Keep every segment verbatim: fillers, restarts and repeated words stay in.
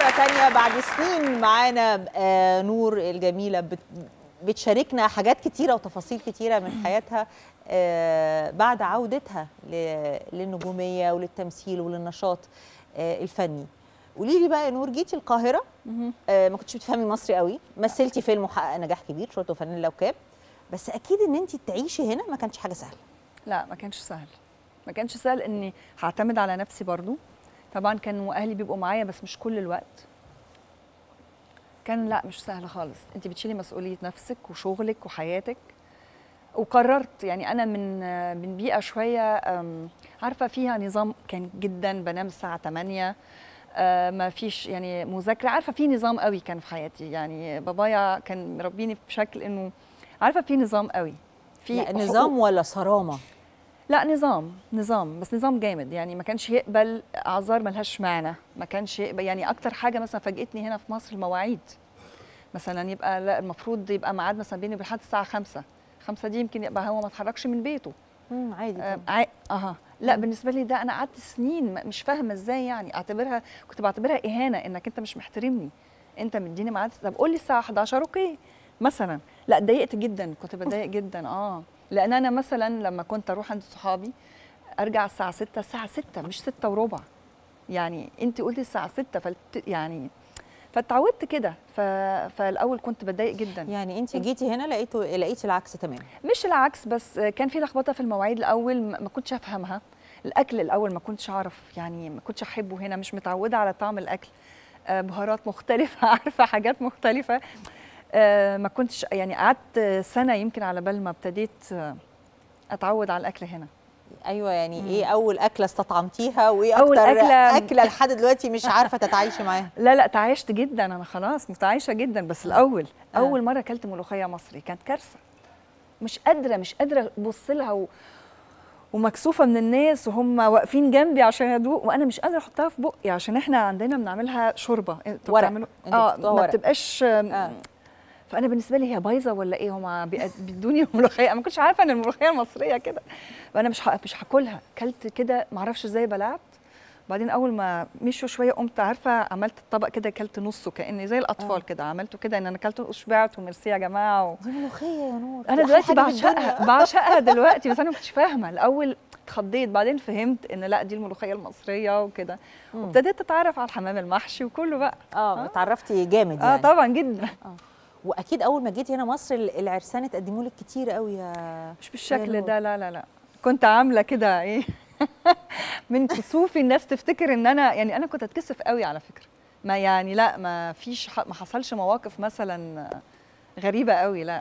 مرة تانية بعد سنين معانا آه نور الجميلة بت بتشاركنا حاجات كتيرة وتفاصيل كتيرة من حياتها آه بعد عودتها للنجومية وللتمثيل وللنشاط آه الفني. قولي لي بقى يا نور، جيتي القاهرة آه ما كنتش بتفهمي مصري قوي، مثلتي فيلم وحقق نجاح كبير شورت وفانيلا وكاب، بس أكيد إن أنت تعيشي هنا ما كانش حاجة سهلة. لا ما كانش سهل، ما كانش سهل إني هعتمد على نفسي برضو. طبعا كانوا أهلي بيبقوا معايا بس مش كل الوقت. كان لا مش سهل خالص، انت بتشيلي مسؤوليه نفسك وشغلك وحياتك. وقررت يعني انا من من بيئه شويه عارفه فيها نظام، كان جدا بنام الساعه ثمانية، ما فيش يعني مذاكره، عارفه في نظام قوي كان في حياتي. يعني بابايا كان مربيني بشكل انه عارفه في نظام قوي، في نظام ولا صرامه؟ لا نظام نظام بس نظام جامد. يعني ما كانش يقبل اعذار ملهاش معنى، ما كانش يقبل. يعني اكتر حاجه مثلا فاجئتني هنا في مصر المواعيد، مثلا يبقى لا المفروض يبقى ميعاد مثلا بيني وبين حد الساعه خمسة، خمسة دي يمكن يبقى هو ما اتحركش من بيته. امم عادي آه عا... اها لا مم. بالنسبه لي ده انا قعدت سنين مش فاهمه ازاي، يعني اعتبرها كنت بعتبرها اهانه، انك انت مش محترمني، انت مديني ميعاد. طب قول لي الساعه حداشر اوكي مثلا. لا اتضايقت جدا، كنت بتضايق جدا اه لان انا مثلا لما كنت اروح عند صحابي ارجع الساعه ستة، الساعه ستة مش ستة وربع. يعني انت قلتي الساعه ستة فلت يعني فاتعودت كده. ف... فالاول كنت بتضايق جدا. يعني انت جيتي هنا لقيتوا لقيتي العكس تماما؟ مش العكس، بس كان في لخبطه في المواعيد الاول ما كنتش افهمها. الاكل الاول ما كنتش اعرف، يعني ما كنتش احبه هنا، مش متعوده على طعم الاكل، بهارات مختلفه عارفه حاجات مختلفه. ما كنتش يعني قعدت سنه يمكن على بال ما ابتديت اتعود على الاكل هنا. ايوه يعني مم. ايه اول اكله استطعمتيها وايه أول اكتر أكلة, اكله لحد دلوقتي مش عارفه تتعايشي معاها؟ لا لا تعايشت جدا، انا خلاص متعايشه جدا. بس الاول آه. اول مره اكلت ملوخيه مصري كانت كارثه، مش قادره مش قادره ابص لها و... ومكسوفه من الناس وهم واقفين جنبي عشان ادوق، وانا مش قادره احطها في بقي عشان احنا عندنا بنعملها شوربه. انتوا بتعملوا اه ما بتبقاش آه. فانا بالنسبه لي هي بايظه ولا ايه، هم بيدوني الملوخيه، ما كنتش عارفه ان الملوخيه المصريه كده، وانا مش مش هاكلها. كلت كده ما اعرفش ازاي بلعت. بعدين اول ما مشوا شويه قمت عارفه عملت الطبق كده، كلت نصه كاني زي الاطفال آه. كده، عملته كده ان انا كلته وشبعت وميرسي يا جماعه و... دي ملوخيه يا نور، انا دلوقتي بعشقها بعشقها دلوقتي، بس انا ما كنتش فاهمه الاول، اتخضيت. بعدين فهمت ان لا دي الملوخيه المصريه وكده، وابتديت اتعرف على الحمام المحشي وكله بقى. اه اتعرفتي جامد يعني. اه طبعا جدا. آه. واكيد اول ما جيتي هنا مصر العرسان اتقدموا لك كتير قوي يا مش بالشكل ده، لا لا لا كنت عامله كده ايه من كسوفي الناس تفتكر ان انا يعني انا كنت اتكسف قوي على فكره. ما يعني لا ما فيش ما حصلش مواقف مثلا غريبه قوي، لا.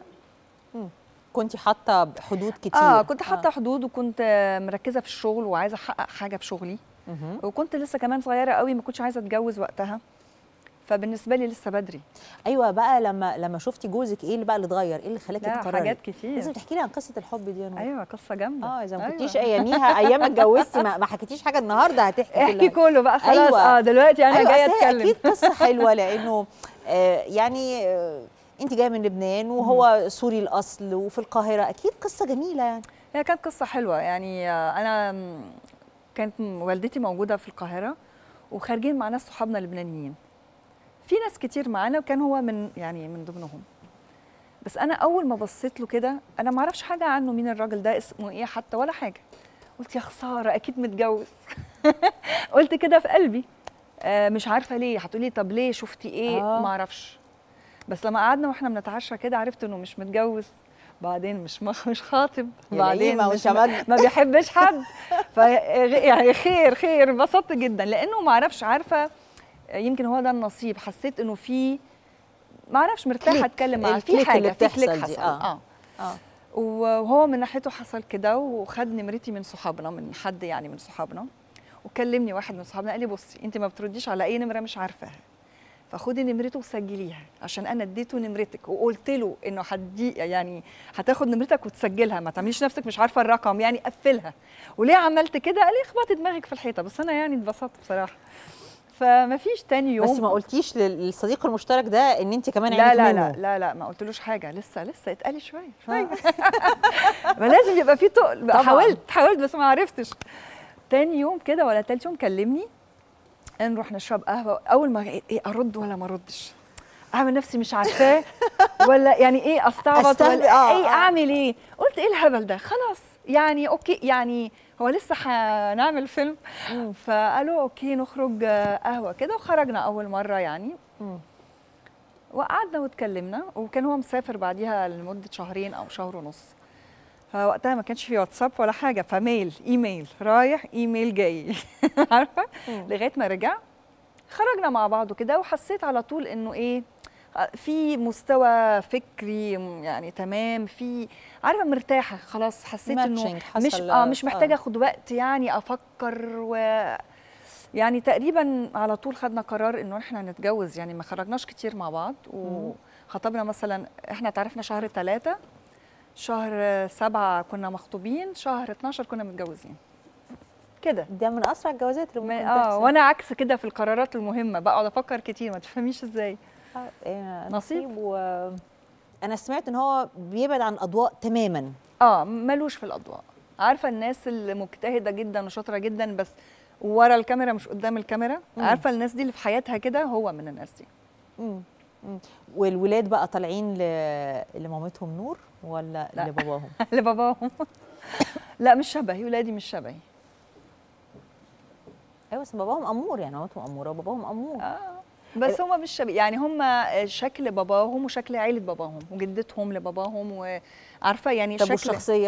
كنت حاطه حدود كتير؟ اه كنت حاطه آه. حدود، وكنت مركزه في الشغل وعايزه احقق حاجه في شغلي. مه. وكنت لسه كمان صغيره قوي، ما كنتش عايزه اتجوز وقتها، فبالنسبه لي لسه بدري. ايوه بقى لما لما شفتي جوزك ايه اللي بقى اللي اتغير؟ ايه اللي خلاكي تقرري؟ حاجات كتير. لازم تحكي لي عن قصه الحب دي يا نور. ايوه قصه جامده. اه اذا ما كنتيش أيوة. اياميها ايام ما اتجوزتي ما, ما حكيتيش حاجه النهارده هتحكي احكي كله بقى خلاص. أيوة. اه دلوقتي انا أيوة جايه اتكلم. اكيد قصه حلوه لانه آه يعني آه انت جايه من لبنان وهو مم. سوري الاصل وفي القاهره، اكيد قصه جميله يعني. هي كانت قصه حلوه يعني. انا كانت والدتي موجوده في القاهره وخارجين مع ناس صحابنا لبنانيين، في ناس كتير معانا وكان هو من يعني من ضمنهم. بس انا اول ما بصيت له كده انا ما اعرفش حاجه عنه، مين الراجل ده، اسمه ايه حتى ولا حاجه. قلت يا خساره اكيد متجوز قلت كده في قلبي. آه مش عارفه ليه. هتقولي طب ليه شفتي ايه؟ آه. ما اعرفش. بس لما قعدنا واحنا بنتعشى كده عرفت انه مش متجوز، بعدين مش مش خاطب، بعدين مش ما بيحبش حد. ف يعني خير خير انبسطت جدا لانه ما اعرفش، عارفه يمكن هو ده النصيب. حسيت انه في ما اعرفش مرتاحه اتكلم معاه في حاجه، في كليك حصل. اه اه, آه. وهو من ناحيته حصل كده، وخد نمرتي من صحابنا، من حد يعني من صحابنا، وكلمني واحد من صحابنا قال لي بصي انت ما بترديش على اي نمره مش عارفاها، فخدي نمرته وسجليها عشان انا اديته نمرتك وقلت له انه هدي يعني هتاخد نمرتك وتسجلها، ما تعمليش نفسك مش عارفه الرقم، يعني قفلها. وليه عملت كده؟ قال لي اخبطي دماغك في الحيطه. بس انا يعني اتبسطت بصراحه. فما فيش تاني يوم. بس ما قلتيش للصديق المشترك ده ان انت كمان لا عينك لا منه؟ لا لا لا ما قلتلوش حاجه، لسه لسه اتقالي شويه شويه ما لازم يبقى في تقل. حاولت حاولت بس ما عرفتش. تاني يوم كده ولا تالت يوم كلمني نروح نشرب قهوه، اول ما ايه ارد ولا ما اردش، اعمل نفسي مش عارفاه ولا يعني ايه استعبط ولا آه ايه آه. اعمل ايه. قلت ايه الهبل ده، خلاص يعني اوكي، يعني هو لسه هنعمل فيلم. فقالوا اوكي نخرج قهوه كده، وخرجنا اول مره يعني. مم. وقعدنا واتكلمنا، وكان هو مسافر بعديها لمده شهرين او شهر ونص. فوقتها ما كانش في واتساب ولا حاجه، فميل ايميل رايح ايميل جاي عارفه. لغايه ما رجع خرجنا مع بعض كده، وحسيت على طول انه ايه، في مستوى فكري يعني تمام، في عارفه مرتاحه خلاص. حسيت انه مش اه مش محتاجه اخد وقت يعني افكر، و يعني تقريبا على طول خدنا قرار انه احنا نتجوز. يعني ما خرجناش كتير مع بعض، وخطبنا مثلا احنا تعرفنا شهر ثلاثة، شهر سبعة كنا مخطوبين، شهر اتناشر كنا متجوزين كده. ده من اسرع الجوازات اللي ممكن اه تحصل. وانا عكس كده في القرارات المهمه، بقعد افكر كتير، ما تفهميش ازاي. آه، إيه، نصيب. و انا سمعت ان هو بيبعد عن الاضواء تماما. اه ملوش في الاضواء. عارفه الناس اللي مجتهده جدا وشاطره جدا بس ورا الكاميرا مش قدام الكاميرا؟ مم. عارفه الناس دي اللي في حياتها كده، هو من الناس دي. امم والولاد بقى طالعين ل... لمامتهم نور ولا لا. لباباهم؟ لباباهم. لا مش شبهي، ولادي مش شبهي. ايوه بس باباهم امور، يعني مامتهم اموره وباباهم امور. اه بس هم مش شبه، يعني هم شكل باباهم وشكل عيله باباهم وجدتهم لباباهم، وعارفه يعني طب شكل. والشخصيه؟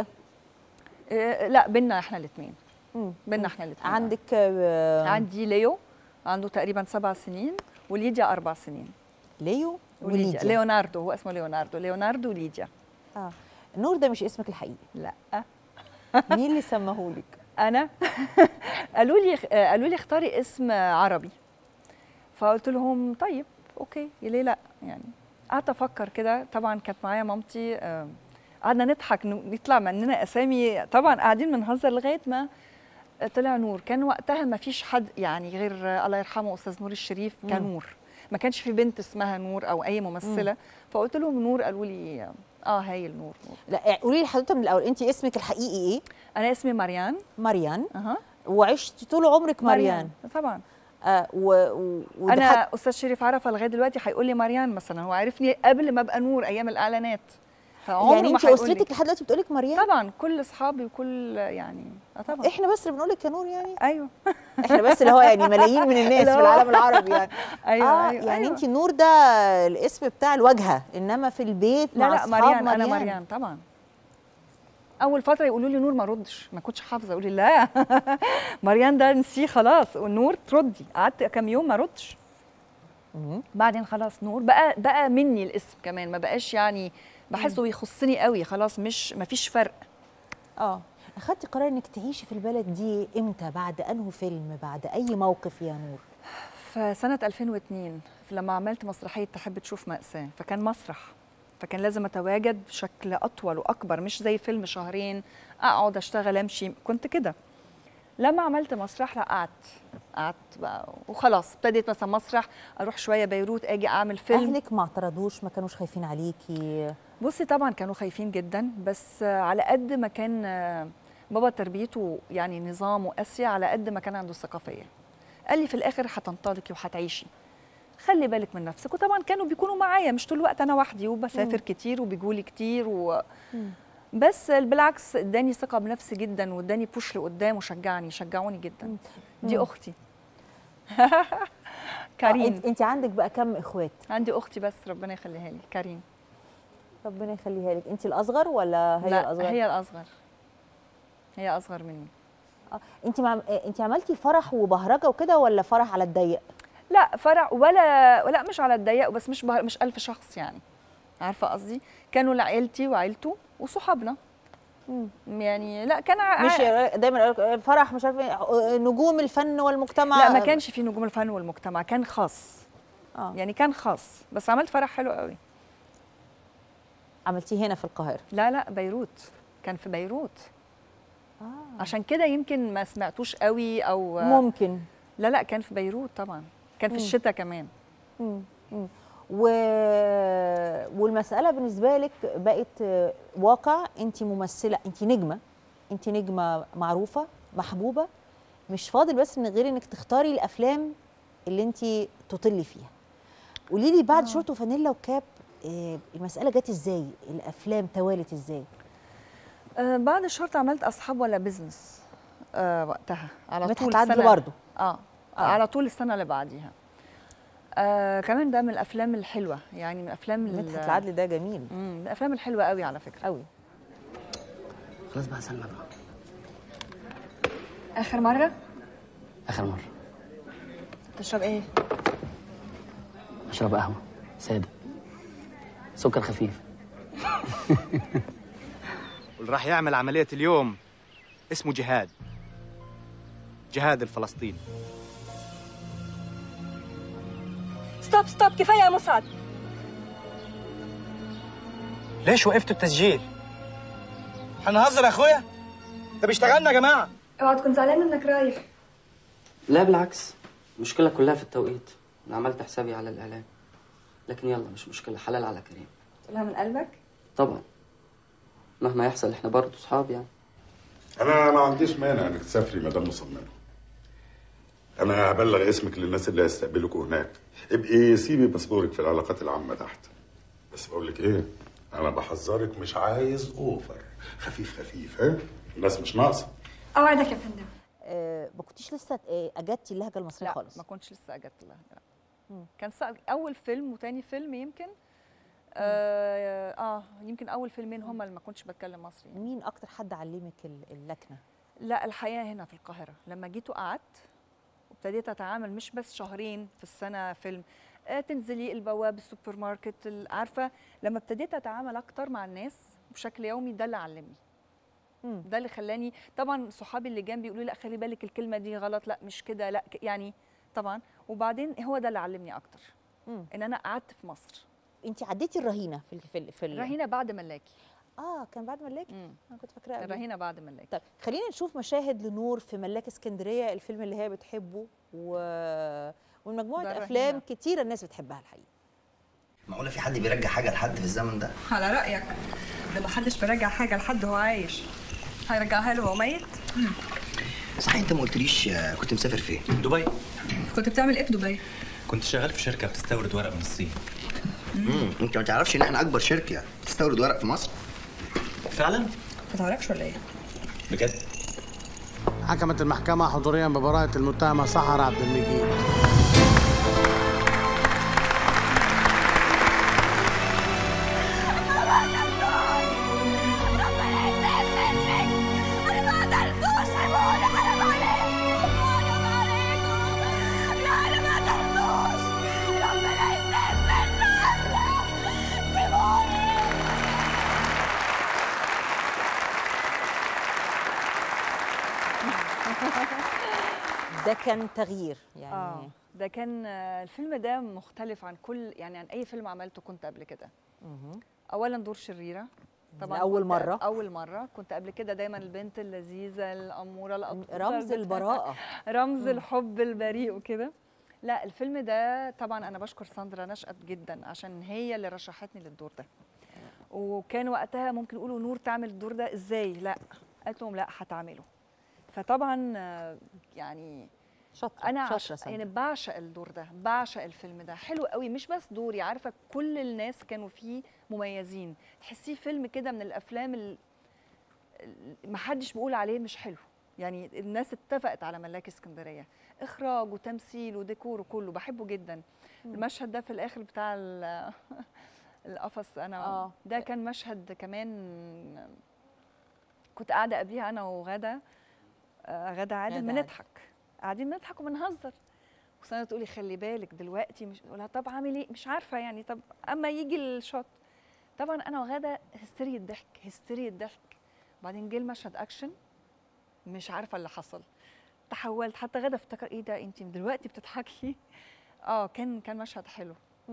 آه لا بينا احنا الاثنين، بينا احنا الاثنين. عندك آه عندي ليو عنده تقريبا سبع سنين، وليديا اربع سنين. ليو وليديا, وليديا. ليوناردو، هو اسمه ليوناردو، ليوناردو وليديا. اه نور ده مش اسمك الحقيقي؟ لا. مين اللي سماهولك؟ انا. قالوا لي قالوا لي اختاري اسم عربي، فقلت لهم طيب اوكي ليه لا يعني. قعدت افكر كده، طبعا كانت معايا مامتي، قعدنا نضحك نطلع مننا اسامي، طبعا قاعدين بنهزر لغايه ما طلع نور. كان وقتها ما فيش حد يعني غير الله يرحمه استاذ نور الشريف، كان نور، ما كانش في بنت اسمها نور او اي ممثله. مم. فقلت لهم نور، قالوا لي اه هايل نور, نور. لا قولي لي حضرتك من الاول، انت اسمك الحقيقي ايه؟ انا اسمي مريان. مريان. اها. وعشتي طول عمرك مريان؟ مريان طبعا. آه و... و... انا حد... استاذ شريف عرفه لغايه دلوقتي هيقول لي مريان مثلا، هو عرفني قبل ما ابقى نور ايام الاعلانات. يعني انت اسرتك لحد دلوقتي بتقول لك مريان؟ طبعا كل اصحابي وكل يعني اه طبعا. احنا بس اللي بنقول لك يا نور يعني؟ ايوه. احنا بس اللي هو يعني ملايين من الناس في العالم العربي يعني. ايوه آه ايوه يعني أيوة. انت نور ده الاسم بتاع الواجهه، انما في البيت لا مع لا مريان, مريان انا مريان. مريان طبعا. اول فتره يقولوا لي نور ما ردش، ما كنتش حافظه، اقول لا مريان ده نسيه خلاص، والنور تردي. قعدت كام يوم ما ردش، بعدين خلاص نور بقى بقى مني الاسم كمان، ما بقاش يعني بحسه يخصني قوي خلاص، مش ما فيش فرق. اه اخدتي قرار انك تعيشي في البلد دي امتى؟ بعد انه فيلم، بعد اي موقف يا نور؟ في سنه ألفين واثنين لما عملت مسرحيه تحب تشوف مأساة، فكان مسرح، فكان لازم اتواجد بشكل اطول واكبر، مش زي فيلم شهرين اقعد اشتغل امشي، كنت كده. لما عملت مسرح لا قعدت قعدت بقى وخلاص، ابتديت مثلا مسرح اروح شويه بيروت، اجي اعمل فيلم. اهلك ما اعترضوش؟ ما كانوش خايفين عليكي؟ بصي طبعا كانوا خايفين جدا، بس على قد ما كان بابا تربيته يعني نظام وقاسيه، على قد ما كان عنده الثقافيه. قال لي في الاخر هتنطلقي وهتعيشي، خلي بالك من نفسك. وطبعا كانوا بيكونوا معايا، مش طول الوقت انا وحدي، وبسافر كتير وبيجولي كتير و... بس بالعكس اداني ثقه بنفسي جدا، واداني بوش لقدام، وشجعني شجعوني جدا. دي اختي. كارين. انت عندك بقى كم اخوات؟ عندي اختي بس ربنا يخليها لي، كارين. ربنا يخليها لك. انت الاصغر ولا هي لا الاصغر؟ هي الاصغر، هي اصغر مني. اه انت مع... انت عملتي فرح وبهرجه وكده ولا فرح على الضيق؟ لا فرح ولا ولا مش على الضيق، بس مش بهر... مش ألف شخص يعني، عارفه قصدي؟ كانوا لعيلتي وعيلته وصحابنا. يعني لا كان ع... مش دايما فرح مش عارفه نجوم الفن والمجتمع؟ لا ما كانش في نجوم الفن والمجتمع، كان خاص. اه يعني كان خاص، بس عملت فرح حلو قوي. عملتيه هنا في القاهره؟ لا لا بيروت، كان في بيروت. آه. عشان كده يمكن ما سمعتوش قوي او ممكن. لا لا كان في بيروت طبعا، كان في مم. الشتاء كمان. مم. مم. و... والمساله بالنسبه لك بقت واقع، انت ممثله، انت نجمه، انت نجمه معروفه محبوبه، مش فاضل بس من غير انك تختاري الافلام اللي انت تطلي فيها. قولي لي بعد شورت وفانيلا وكاب آه المساله جت ازاي؟ الافلام توالت ازاي؟ آه بعد الشورت عملت اصحاب ولا بزنس آه وقتها على طول السنه برضه آه. اه على طول السنه اللي بعديها. آه كمان ده من الافلام الحلوه، يعني من الافلام مدحت العدل ده جميل. امم من الافلام الحلوه قوي على فكره قوي. خلاص بقى سلمى بقى. اخر مره اخر مره. تشرب ايه؟ اشرب قهوه ساده سكر خفيف. واللي راح يعمل عمليه اليوم اسمه جهاد جهاد الفلسطيني. ستوب ستوب كفايه يا مسعد. ليش وقفتوا التسجيل؟ هنهزر يا اخويا؟ طب اشتغلنا يا جماعه. اوعى تكون زعلان انك رايح. لا بالعكس، المشكله كلها في التوقيت. انا عملت حسابي على الاعلان، لكن يلا مش مشكله، حلال على كريم. تقولها من قلبك؟ طبعا مهما يحصل احنا برضه صحاب يعني. انا ما عنديش مانع انك تسافري مدام مصممه. انا هبلغ اسمك للناس اللي هيستقبلوكوا هناك. ابقي سيبي باسبورك في العلاقات العامه تحت. بس بقول لك ايه، انا بحذرك مش عايز اوفر، خفيف خفيف. ها الناس مش ناقصه. اوعدك يا فندم. آه ما كنتيش لسه آه اجدتي اللهجه المصريه لا خالص؟ ما كنتش لسه اجدت اللهجه. كان اول فيلم وتاني فيلم يمكن آه, اه يمكن اول فيلمين هم اللي ما كنتش بتكلم مصري. مين اكتر حد علمك اللكنه؟ لا الحقيقه هنا في القاهره لما جيت وقعدت وابتديت اتعامل مش بس شهرين في السنه فيلم، آه تنزلي البواب السوبر ماركت، عارفه لما ابتديت اتعامل اكتر مع الناس بشكل يومي ده اللي علمني. مم. ده اللي خلاني طبعا صحابي اللي جنبي يقولوا لا خلي بالك الكلمه دي غلط، لا مش كده، لا يعني طبعا. وبعدين هو ده اللي علمني اكتر. مم. ان انا قعدت في مصر. انت عديتي الرهينه في في, في الرهينه بعد ملاكي. اه كان بعد ملاكي؟ مم. انا كنت فاكراها الرهينه بعد ملاكي. طيب خلينا نشوف مشاهد لنور في ملاك اسكندريه، الفيلم اللي هي بتحبه و... ومجموعه افلام كتيره الناس بتحبها الحقيقه. معقوله في حد بيرجع حاجه لحد في الزمن ده؟ على رايك ده ما حدش بيرجع حاجه لحد وهو عايش، هيرجعها له وهو ميت؟ صحيح انت ما قلتليش كنت مسافر فين؟ دبي. كنت بتعمل ايه في دبي؟ كنت شغال في شركه بتستورد ورق من الصين. امم انت ما تعرفش ان احنا اكبر شركه بتستورد ورق في مصر؟ فعلا؟ ما تعرفش ولا ايه؟ بجد؟ حكمت المحكمه حضوريا ببراءه المتهمه سحر عبد المجيد. ده كان تغيير يعني. آه ده كان الفيلم ده مختلف عن كل يعني عن اي فيلم عملته كنت قبل كده. اولا دور شريره طبعا اول مره اول مره كنت قبل كده دايما البنت اللذيذه الاموره الأطفال رمز البراءه رمز الحب البريء وكده. لا الفيلم ده طبعا انا بشكر ساندرا نشأت جدا عشان هي اللي رشحتني للدور ده. وكان وقتها ممكن يقولوا نور تعمل الدور ده ازاي؟ لا قالت لهم لا هتعمله. فطبعا يعني شاطره انا شاطرة يعني بعشق الدور ده، بعشق الفيلم ده، حلو قوي. مش بس دوري، عارفه كل الناس كانوا فيه مميزين، تحسيه فيلم كده من الافلام اللي ما حدش بيقول عليه مش حلو. يعني الناس اتفقت على ملاك اسكندريه، اخراج وتمثيل وديكور وكله، بحبه جدا. م. المشهد ده في الاخر بتاع القفص انا آه. ده كان مشهد كمان كنت قاعده قبليها انا وغاده غاده عادل بنضحك، قاعدين بنضحك وبنهزر، وسنة تقولي خلي بالك دلوقتي، مش اقولها طب اعمل ايه مش عارفه يعني، طب اما يجي الشوت طبعا انا وغاده هستيريا الضحك هستيريا الضحك. بعدين جه المشهد اكشن مش عارفه اللي حصل، تحولت حتى غاده افتكر ايه ده انت دلوقتي بتضحكي. اه كان كان مشهد حلو.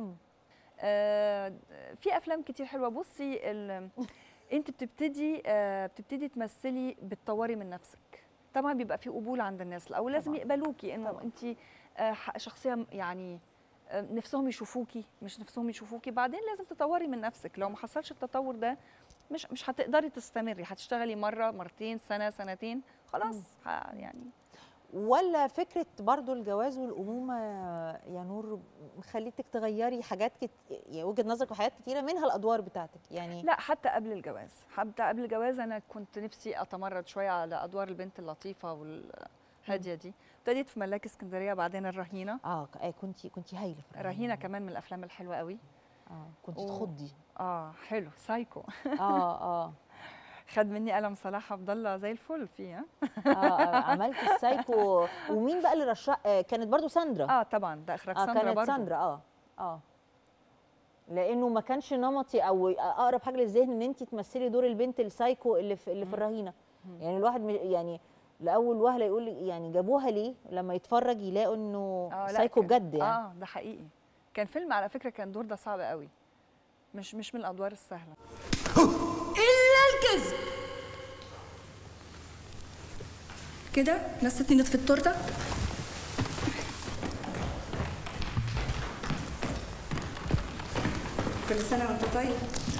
آه في افلام كتير حلوه. بصي انت بتبتدي آه بتبتدي تمثلي بتطوري من نفسك. طبعا بيبقى في قبول عند الناس الاول، لازم يقبلوكي انه انت شخصيه يعني نفسهم يشوفوكي مش نفسهم يشوفوكي. بعدين لازم تطوري من نفسك، لو ما حصلش التطور ده مش مش هتقدري تستمري، هتشتغلي مره مرتين سنه سنتين خلاص يعني. ولا فكره برضو الجواز والامومه يا نور مخليتك تغيري حاجات كت... يعني وجهه نظرك وحاجات كتيره منها الادوار بتاعتك يعني؟ لا حتى قبل الجواز، حتى قبل الجواز انا كنت نفسي اتمرد شويه على ادوار البنت اللطيفه والهاديه دي. ابتديت في ملاك اسكندريه، بعدين الرهينه. اه كنتي كنتي هايله في الرهينه. الرهينه كمان من الافلام الحلوه قوي. اه كنتي و... تخضي. اه حلو سايكو. اه اه خد مني قلم صلاح عبد الله زي الفل فيه. اه عملت السايكو. ومين بقى اللي رشح؟ كانت برضو ساندرا. اه طبعا ده اخراج آه ساندرا كانت برضو. ساندرا اه اه لانه ما كانش نمطي او اقرب حاجه للذهن ان انت تمثلي دور البنت السايكو اللي في اللي في الرهينه. يعني الواحد يعني لاول وهله يقول يعني جابوها ليه لما يتفرج يلاقوا انه آه سايكو بجد يعني. اه ده حقيقي. كان فيلم على فكره، كان دور ده صعب قوي، مش مش من الادوار السهله. الا الكذب. كده نستني نطفي التورته. كل سنه وانت طيب.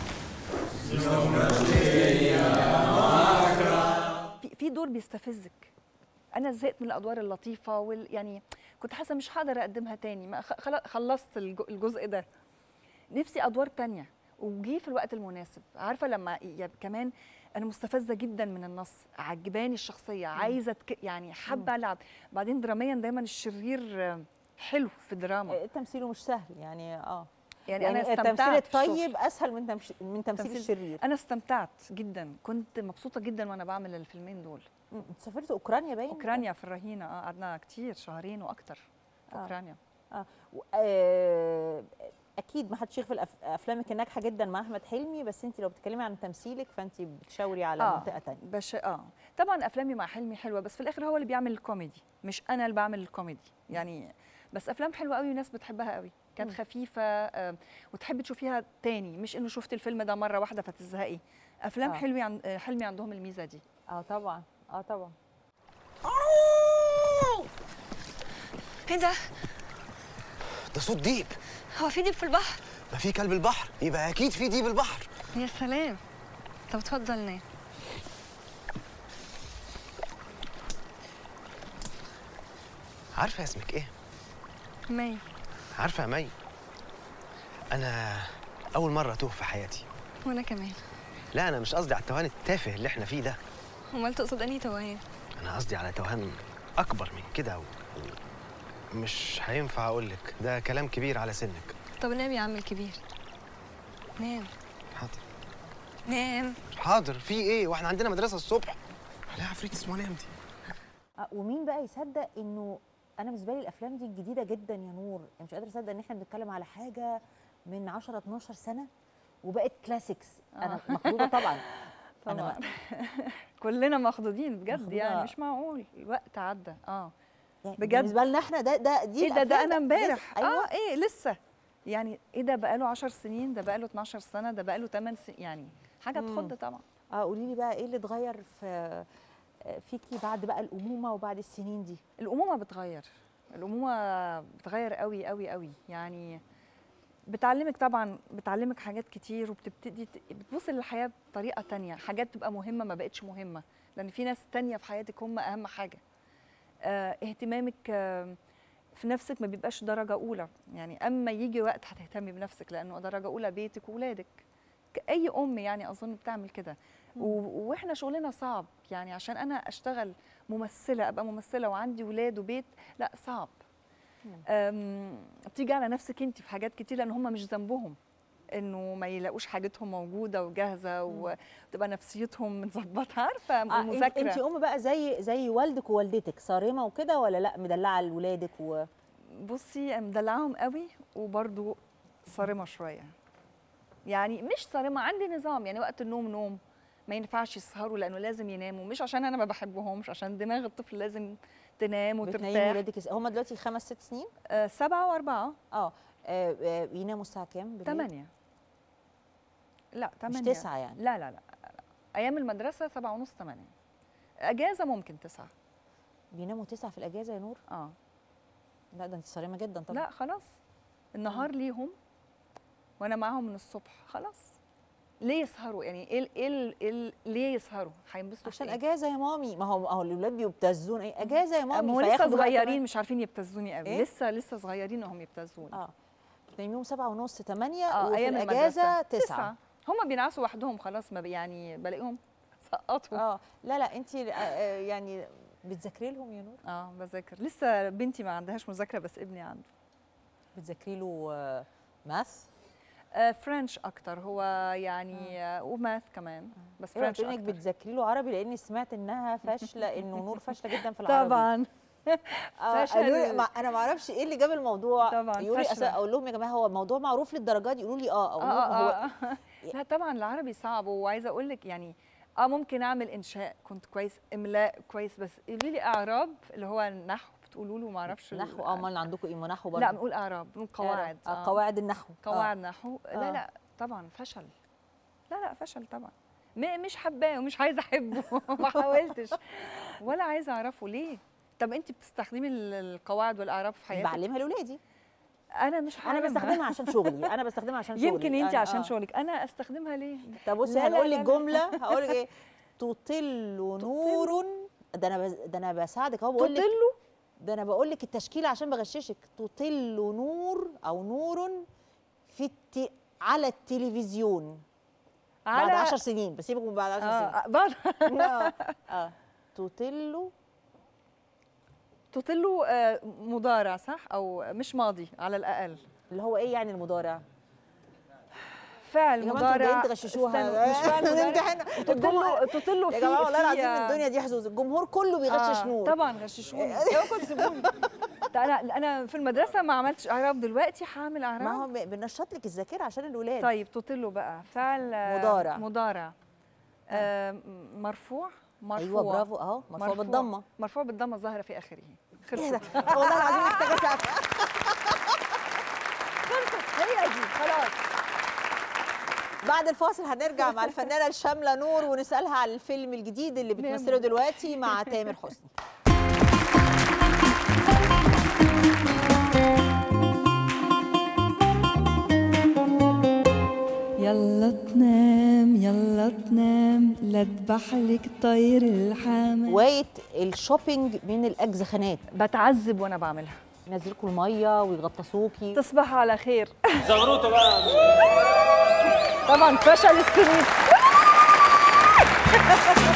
في في دور بيستفزك. انا زهقت من الادوار اللطيفه وال يعني كنت حاسه مش هقدر اقدمها تاني، ما خلصت الجزء ده. نفسي ادوار تانية وجي في الوقت المناسب. عارفه لما كمان انا مستفزه جدا من النص، عجباني الشخصيه، عايزه تك... يعني حابه العب. بعدين دراميا دايما الشرير حلو في الدراما. تمثيله مش سهل يعني. اه يعني, يعني انا استمتعت. التمثيل الطيب اسهل من تمش... من تمثيل, تمثيل الشرير. انا استمتعت جدا، كنت مبسوطه جدا وانا بعمل الفيلمين دول. سافرت اوكرانيا باين؟ اوكرانيا في الرهينه. اه قعدنا كتير، شهرين واكتر في آه. اوكرانيا. اه, آه. اكيد ما حدش يغفل افلامك الناجحه جدا مع احمد حلمي، بس انت لو بتتكلمي عن تمثيلك فانت بتشاوري على آه منطقه ثانيه. بش اه طبعا افلامي مع حلمي حلوه، بس في الاخر هو اللي بيعمل الكوميدي مش انا اللي بعمل الكوميدي يعني. بس افلام حلوه قوي وناس بتحبها قوي، كانت خفيفه آه وتحبي تشوفيها تاني، مش انه شفت الفيلم ده مره واحده فتزهقي. افلام آه. حلمي عن حلمي عندهم الميزه دي. اه طبعا اه طبعا. ايه ده؟ ده صوت ديب. هو في ديب في البحر؟ ما في كلب البحر، يبقى اكيد في ديب البحر. يا سلام. طب اتفضل نام. عارفه اسمك ايه؟ مي. عارفه يا مي، انا اول مره اتوه في حياتي. وانا كمان. لا انا مش قصدي على التوهان التافه اللي احنا فيه ده. امال تقصد انهي توهان؟ انا قصدي على توهان اكبر من كده و... مش هينفع اقول لك، ده كلام كبير على سنك. طب نام يا عم الكبير، نام. حاضر نام. حاضر. في ايه واحنا عندنا مدرسه الصبح؟ لا عفريت اسمه نام دي. آه ومين بقى يصدق انه انا بالنسبه لي الافلام دي جديده جدا يا نور، يعني مش قادره اصدق ان احنا بنتكلم على حاجه من عشرة اتناشر سنه وبقت كلاسيكس. آه. انا مخضوضه طبعا. طبعا كلنا مخضوضين بجد مخضوضة. يعني مش معقول الوقت عدى. اه يعني بجد بالنسبه لنا احنا ده ده دي ايه ده ده انا امبارح. أيوة. اه ايه لسه يعني ايه ده بقاله عشر سنين، ده بقاله اتناشر سنه، ده بقاله تمن سنين، يعني حاجه تخض طبعا. اه قولي لي بقى ايه اللي اتغير في فيكي بعد بقى الامومه وبعد السنين دي؟ الامومه بتغير، الامومه بتغير قوي قوي قوي يعني. بتعلمك طبعا، بتعلمك حاجات كتير وبتبتدي بتبص للحياه بطريقه تانية. حاجات تبقى مهمه ما بقتش مهمه لان في ناس تانية في حياتك هم اهم حاجه. اه اهتمامك اه في نفسك ما بيبقاش درجه اولى يعني. اما يجي وقت هتهتمي بنفسك لانه درجه اولى بيتك واولادك. اي ام يعني اظن بتعمل كده. واحنا شغلنا صعب يعني، عشان انا اشتغل ممثله ابقى ممثله وعندي ولاد وبيت، لا صعب. بتيجي على نفسك انت في حاجات كتير لان هم مش ذنبهم انه ما يلاقوش حاجتهم موجوده وجاهزه وتبقى نفسيتهم متظبطه. عارفه المذاكره. انت ام بقى زي زي والدك ووالدتك صارمه وكده ولا لا مدلعه لولادك؟ و بصي مدلعاهم قوي وبرضو صارمه شويه يعني. مش صارمه، عندي نظام يعني. وقت النوم نوم، ما ينفعش يسهروا لانه لازم يناموا، مش عشان انا ما بحبهمش، عشان دماغ الطفل لازم تنام وترتاح. بتنامي ولادك هم دلوقتي خمس ست سنين؟ آه سبعه واربعه. اه, آه يناموا الساعه كام؟ ثمانية. لا ثمانية مش تسعة يعني؟ لا لا لا, لا. ايام المدرسه سبعة ونص ثمانية. اجازه ممكن تسعة. بيناموا تسعة في الاجازه يا نور؟ اه. لا ده انت صارمه جدا طبعا. لا خلاص النهار ليهم وانا معاهم من الصبح خلاص. ليه يسهروا يعني ايه ايه ايه ليه يسهروا هينبسطوا عشان اجازه يا مامي. ما هو ما هو الاولاد بيبتزون ايه اجازه يا مامي. هو لسه صغيرين مش عارفين يبتزوني قوي. إيه؟ لسه لسه صغيرين وهم يبتزوني. اه بنيميهم سبعة ونص ثمانية اه وفي ايام الاجازه تسعة. هم بينعسوا وحدهم خلاص ما يعني بلاقيهم سقطوا. اه لا لا انت يعني بتذاكري لهم يا نور؟ اه بذاكر. لسه بنتي ما عندهاش مذاكره بس ابني عنده. بتذاكري له ماث؟ آه فرنش اكتر هو يعني آه. وماث كمان بس فرنش اكتر. انك بتذاكري له عربي لاني سمعت انها فاشله انه نور فاشله جدا في العربي. طبعا فشل. ما انا ما اعرفش ايه اللي جاب الموضوع. طبعا يقولوا لي اقول لهم يا جماعه هو الموضوع معروف للدرجه دي؟ يقولوا لي اه اقول لهم آه هو آه. لا طبعا العربي صعب وعايزه اقول لك يعني اه ممكن اعمل انشاء كنت كويس املاء كويس بس قولي لي اعراب اللي هو النحو بتقولوا له ما اعرفش نحو. اه امال عندكم ايه نحو برضه؟ لا بنقول اعراب بنقول قواعد. آه. آه. قواعد النحو. قواعد آه. نحو. لا لا طبعا فشل. لا لا فشل طبعا. مش حباه ومش عايزه احبه ما حاولتش ولا عايزه اعرفه ليه. طب انت بتستخدمي القواعد والاعراب في حياتك؟ بعلمها لاولادي. انا مش انا بستخدمها عشان شغلي. انا بستخدمها عشان شغلي. يمكن انت عشان آه. شغلك. انا استخدمها ليه؟ طب بصي هنقول لك جمله هقول لك ايه تطل نور. ده انا بز... ده انا بساعدك اهو بقول لك تطل. ده انا بقول لك التشكيله عشان بغششك. تطل نور او نور في الت... على التلفزيون على بعد عشر سنين. بسيبك من بعد عشر آه. سنين. بعد اه اه تطل تطل آه مضارع صح او مش ماضي على الاقل. اللي هو ايه يعني المضارع؟ فعل مضارع. انتوا تغششوها مش فعل مضارع. تطل تطل يا جماعه والله العظيم الدنيا دي حظوظ. الجمهور كله بيغشش آه. نور. طبعا غششوني. اوعوا تسيبوني. انا انا في المدرسه ما عملتش اعراب دلوقتي هعمل اعراب. ما هو بنشط لك الذاكره عشان الولاد. طيب تطل بقى فعل مضارع. مضارع آه مرفوع. مرفوع. ايوه برافو اهو مرفوع, مرفوع بالضمه. مرفوع بالضمه الظاهره في اخره. خلصت. والله العظيم محتاجه سقف. خلصت هي دي خلاص. بعد الفاصل هنرجع مع الفنانه الشامله نور ونسالها على الفيلم الجديد اللي بتمثله دلوقتي مع تامر حسني. يلا تنام يلا تنام لا تبحلك طير الحمام. هوايه الشوبينج من الاجزخانات. بتعذب وانا بعملها. ينزلكوا الميه ويغطسوكي. تصبحوا على خير. زغروطه بقى. طبعا فشل السنين.